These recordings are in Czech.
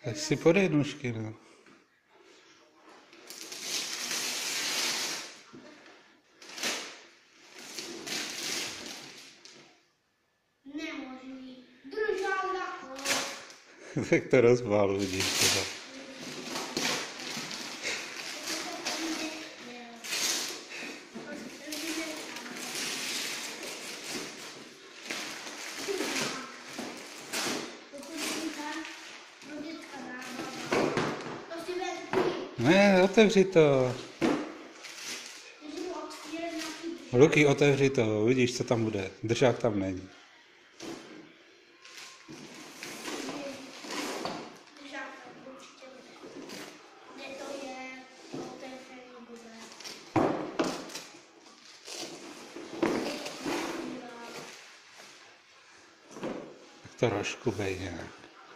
Tak si podej nůžky, no. Nemožný. Držal na kolo. Tak to rozbál, vidíš teda. Ne, otevři to. Luky, otevři to, vidíš, co tam bude. Držák tam není. Tak to rozkubej nějak.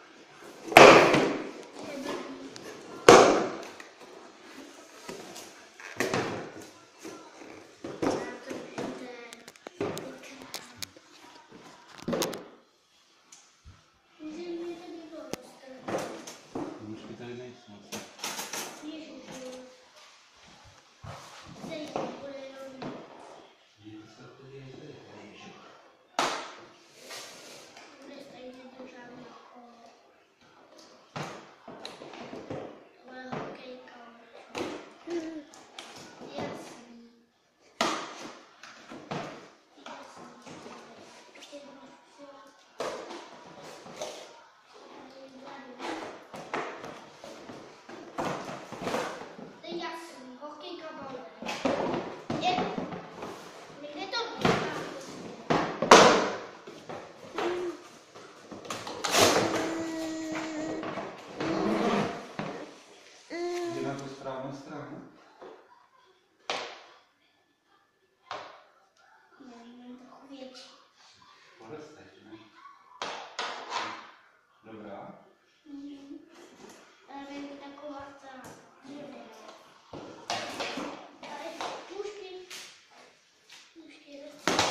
Dobrá. Ale taková ta Pušky.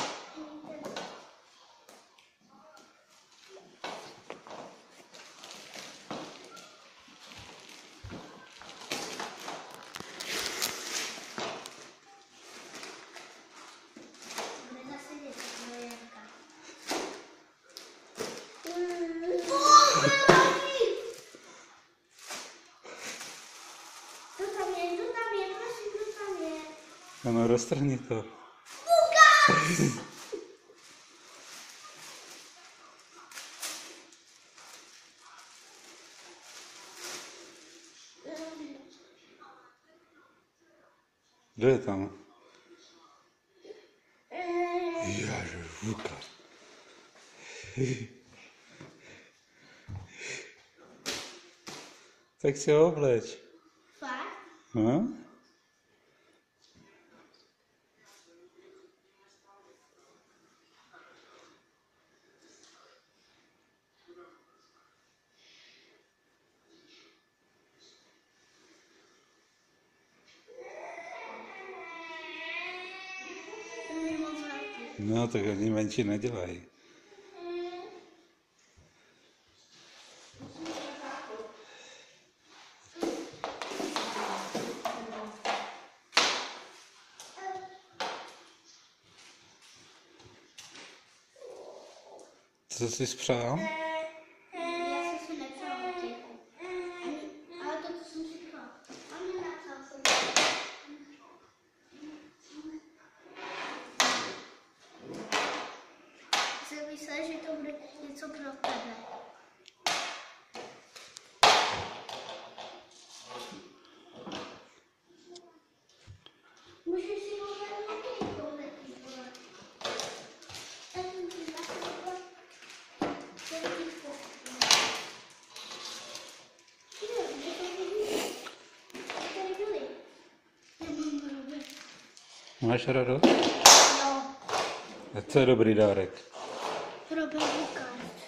Ano, roztrhni to. Kdo je tam? Lukáš. Tak si ho obleč. Fakt? No? No, tak oni menší nedělají. Co jsi spřál? Já jsem si nepřál hotějku. Ale to, co jsem si psal. A mě napsal jsem. Jsem myslel, že to bude něco pro tebe. Můžeš si povědět hotějku. Máš radost? Jo. A co je dobrý dárek? Pro babičku.